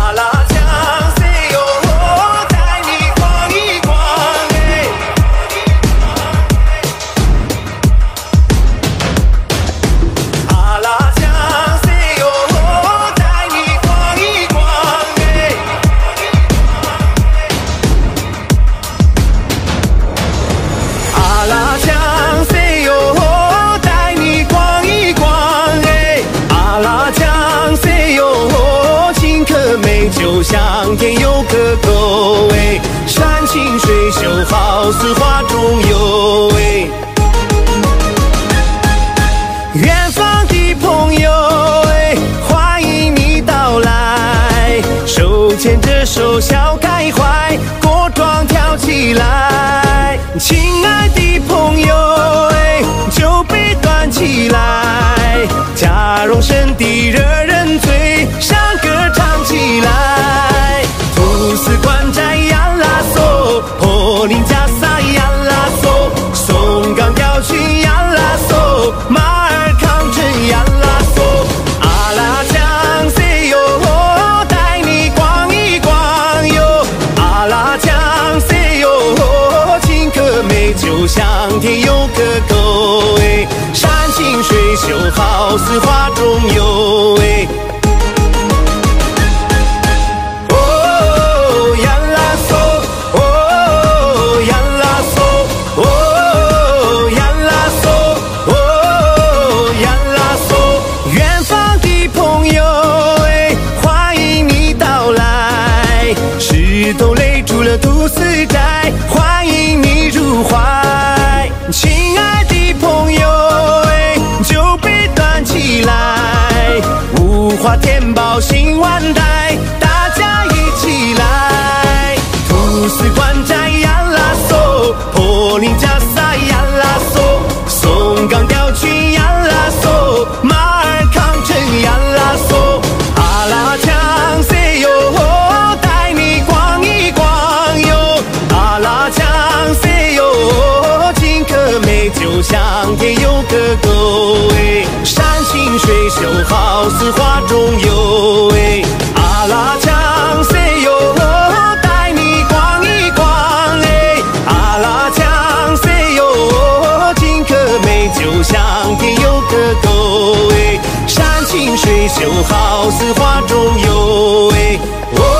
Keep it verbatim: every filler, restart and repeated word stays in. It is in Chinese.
阿拉江水哟，带你逛一逛哎。阿拉江水哟，带你逛一逛哎。阿拉江水哟，带你逛一逛哎。阿拉江水哟，青稞美酒香甜又可口哎。山清水秀，好似画中游哎。远方的朋友哎，欢迎你到来，手牵着手笑开怀，歌庄跳起来。亲爱的朋友哎，酒杯端起来，家荣生的惹人醉，山歌唱起来。土司关寨呀啦嗦，坡林加萨呀啦嗦，松冈调曲呀啦嗦，马尔康镇呀啦嗦。阿拉江水哟，带你逛一逛哟。阿拉江水哟，青稞美酒香甜又可口哎。山清水秀，好似画中游哎。哦呀啦嗦，哦呀啦嗦，哦呀啦嗦，哦呀啦嗦。远方的朋友哎，欢迎你到来，石头垒出了土司寨，欢迎你入怀。亲爱的朋友哎，酒杯端起来，五花填饱心万代，大家一起来。土司关寨呀啦嗦，坡林加萨呀啦嗦，松冈调曲呀啦嗦，马尔康镇呀啦嗦。阿拉江水哟，带你逛一逛哟。阿拉江水哟，青稞美酒香甜又可口哎。山清水秀，好似画中游哎。阿拉江水哟，带你逛一逛哎。阿拉江水哟，青稞美酒香甜又可口哎。山清水秀，好似画中游哎。哦